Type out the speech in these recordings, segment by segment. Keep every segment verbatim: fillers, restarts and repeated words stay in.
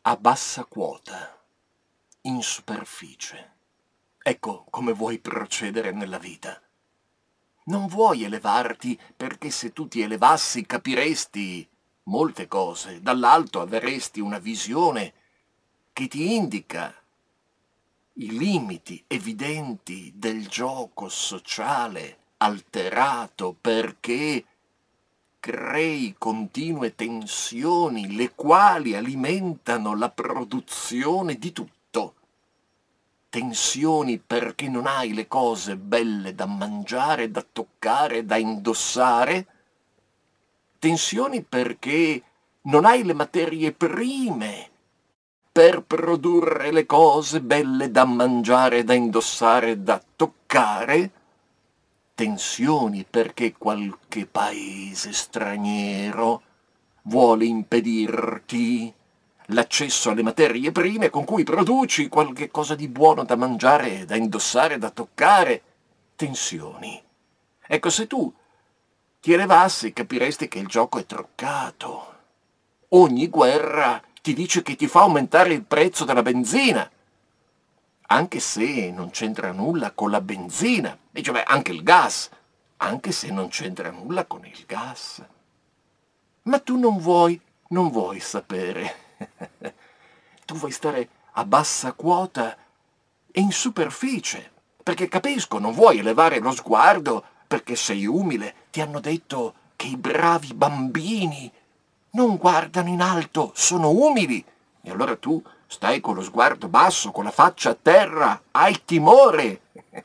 a bassa quota, in superficie. Ecco come vuoi procedere nella vita. Non vuoi elevarti perché se tu ti elevassi capiresti molte cose, dall'alto avresti una visione che ti indica i limiti evidenti del gioco sociale alterato perché crei continue tensioni le quali alimentano la produzione di tutto. Tensioni perché non hai le cose belle da mangiare, da toccare, da indossare. Tensioni perché non hai le materie prime per produrre le cose belle da mangiare, da indossare, da toccare. Tensioni perché qualche paese straniero vuole impedirti l'accesso alle materie prime con cui produci qualche cosa di buono da mangiare, da indossare, da toccare. Tensioni. Ecco, se tu ti elevassi capiresti che il gioco è truccato. Ogni guerra ti dice che ti fa aumentare il prezzo della benzina, anche se non c'entra nulla con la benzina. Dice, beh, anche il gas, anche se non c'entra nulla con il gas. Ma tu non vuoi, non vuoi sapere. Tu vuoi stare a bassa quota e in superficie, perché capisco, non vuoi elevare lo sguardo perché sei umile. Ti hanno detto che i bravi bambini non guardano in alto, sono umili. E allora tu stai con lo sguardo basso, con la faccia a terra, hai timore.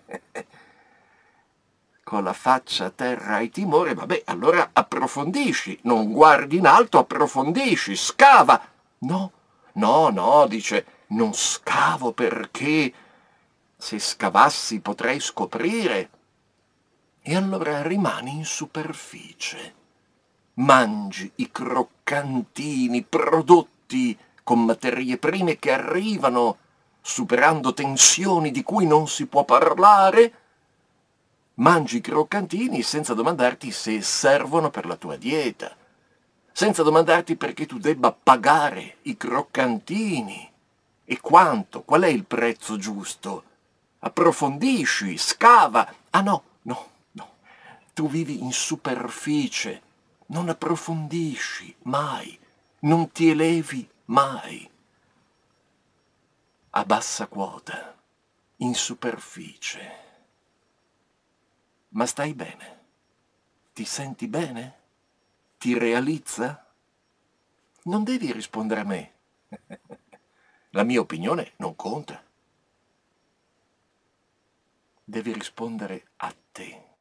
Con la faccia a terra hai timore, vabbè, allora approfondisci, non guardi in alto, approfondisci, scava. No, no, no, dice, non scavo perché se scavassi potrei scoprire. E allora rimani in superficie. Mangi i croccantini prodotti con materie prime che arrivano superando tensioni di cui non si può parlare. Mangi i croccantini senza domandarti se servono per la tua dieta, senza domandarti perché tu debba pagare i croccantini e quanto, qual è il prezzo giusto. Approfondisci, scava. Ah no, no, no. Tu vivi in superficie, non approfondisci mai, non ti elevi mai. A bassa quota, in superficie. Ma stai bene? Ti senti bene? Ti realizza? Non devi rispondere a me. La mia opinione non conta. Devi rispondere a te.